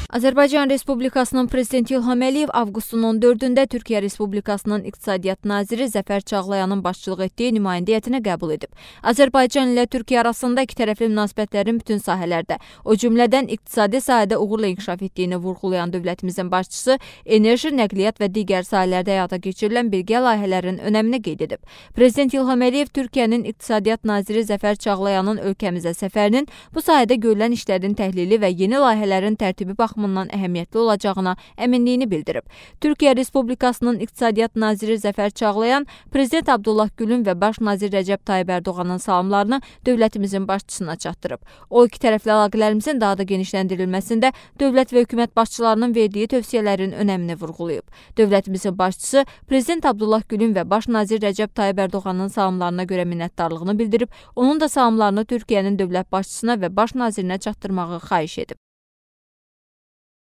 Azərbaycan Respublikasının Prezidenti İlham Əliyev avqustun 14-də Türkiyə Respublikasının İqtisadiyyat Naziri Zəfər Çağlayanın başçılıq etdiyi nümayəndə heyətini qəbul edib. Azərbaycan ilə Türkiyə arasında ikitərəfli münasibətlərin bütün sahələrdə, o cümlədən iqtisadi sahədə uğurla inkişaf etdiyini vurğulayan dövlətimizin başçısı enerji, nəqliyyat və digər sahələrdə həyata keçirilən birgə layihələrin önəmini qeyd edib. Prezident İlham Əliyev Türkiyənin İqtisadiyyat Naziri Zəfər Çağlayanın ölkəmizə səfərinin bu sahədə görülən işlərin təhlili və yeni layihələrin tərtibi baxımından əhəmiyyətli olacağına əminliyini bildirib. Türkiyə Respublikasının İqtisadiyyat Naziri Zəfər Çağlayan, Prezident Abdullah Gülün və Baş nazir Rəcəb Tayyib Ərdoğanın salamlarını dövlətimizin başçısına çatdırıb. O, ikitərəfli əlaqələrimizin daha da genişləndirilməsində dövlət və hökumət başçılarının verdiyi tövsiyələrin önəmini vurğulayıb. Dövlətimizin başçısı Prezident Abdullah Gülün və Baş nazir Rəcəb Tayyib Ərdoğanın salamlarına görə minnətdarlığını bildirib, onun da salamlarını Türkiyənin dövlət başçısına və baş nazirinə çatdırmağı xahiş edib.